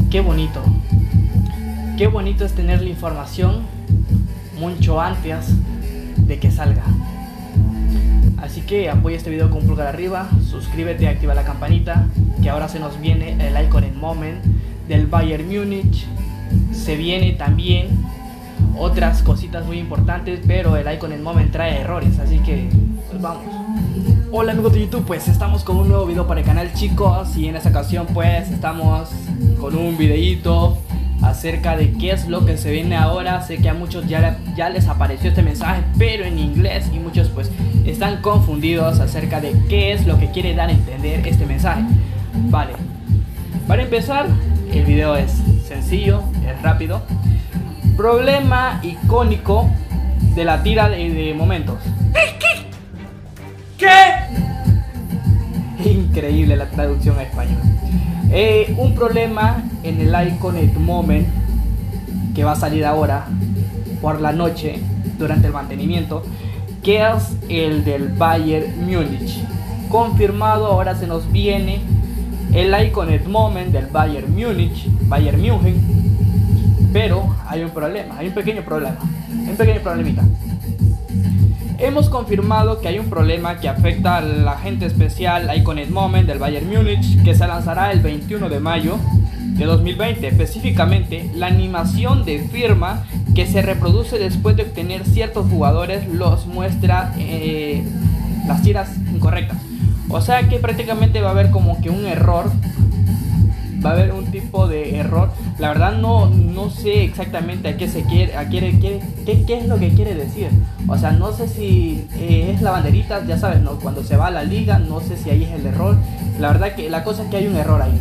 Qué bonito. Qué bonito es tener la información mucho antes de que salga. Así que apoya este video con un pulgar arriba, suscríbete, activa la campanita, que ahora se nos viene el Iconic Moment del Bayern Múnich. Se viene también otras cositas muy importantes, pero el Iconic Moment trae errores, así que pues vamos. Hola amigos de YouTube, pues estamos con un nuevo video para el canal, chicos, y en esta ocasión pues estamos con un videito acerca de qué es lo que se viene ahora. Sé que a muchos ya les apareció este mensaje, pero en inglés, y muchos pues están confundidos acerca de qué es lo que quiere dar a entender este mensaje. Vale, para empezar, el video es sencillo, es rápido. Problema icónico de la tira de momentos. ¿Qué? Increíble la traducción a español. Un problema en el Iconic Moment que va a salir ahora por la noche durante el mantenimiento, que es el del Bayern Múnich. Confirmado, ahora se nos viene el Iconic Moment del Bayern Múnich, Bayern München. Pero hay un problema, hay un pequeño problemita. Hemos confirmado que hay un problema que afecta al agente especial Iconic Moment del Bayern Múnich, que se lanzará el 21 de mayo de 2020. Específicamente, la animación de firma que se reproduce después de obtener ciertos jugadores los muestra las tiras incorrectas. O sea que prácticamente va a haber como que un error. Va a haber un tipo de error. La verdad no sé exactamente a qué se quiere, qué es lo que quiere decir. O sea, no sé si es la banderita, ya sabes, ¿no? Cuando se va a la liga, no sé si ahí es el error. La verdad que la cosa es que hay un error ahí.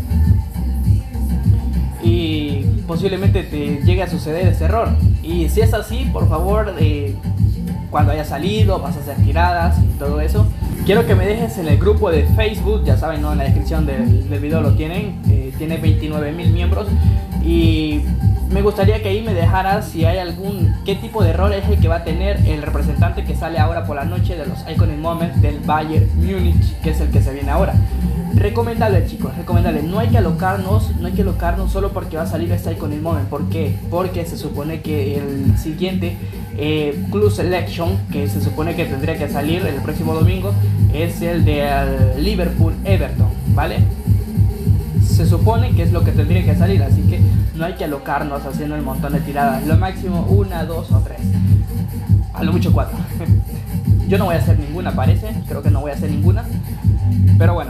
Y posiblemente te llegue a suceder ese error. Y si es así, por favor, cuando haya salido, vas a hacer tiradas y todo eso, quiero que me dejes en el grupo de Facebook, ya saben, ¿no? En la descripción del video lo tienen, tiene 29.000 miembros, y me gustaría que ahí me dejaras si hay qué tipo de error es el que va a tener el representante que sale ahora por la noche de los Iconic Moments del Bayern Múnich, que es el que se viene ahora. Recomendable, chicos, recomendable. No hay que alocarnos solo porque va a salir este Iconic Moment. ¿Por qué? Porque se supone que el siguiente Club Selection, que se supone que tendría que salir el próximo domingo, es el de Liverpool-Everton, ¿vale? Se supone que es lo que tendría que salir, así que no hay que alocarnos haciendo el montón de tiradas. Lo máximo 1, 2 o 3, a lo mucho 4. Yo no voy a hacer ninguna, parece, creo que no voy a hacer ninguna, pero bueno.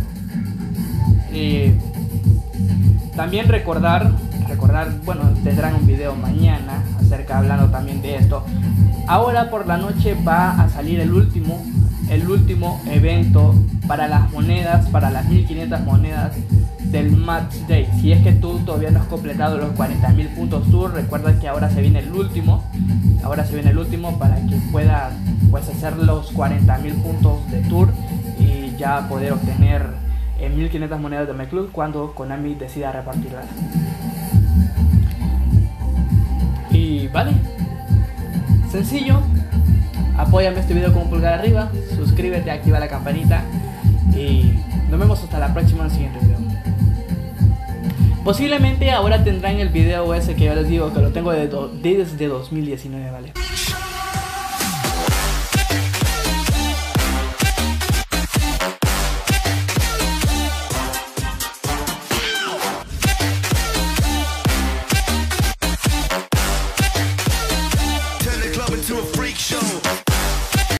También recordar, bueno, tendrán un video mañana hablando también de esto. Ahora por la noche va a salir el último evento para las monedas, para las 1500 monedas del Match Day. Si es que tú todavía no has completado los 40.000 puntos tour, recuerda que ahora se viene el último. Para que puedas pues hacer los 40.000 puntos de tour y ya poder obtener 1500 monedas de MyClub cuando Konami decida repartirlas. Y vale, sencillo. Apóyame este video con un pulgar arriba, suscríbete, activa la campanita y nos vemos hasta la próxima en el siguiente video. Posiblemente ahora tendrán el video ese que yo les digo que lo tengo desde 2019, ¿vale? To a freak show.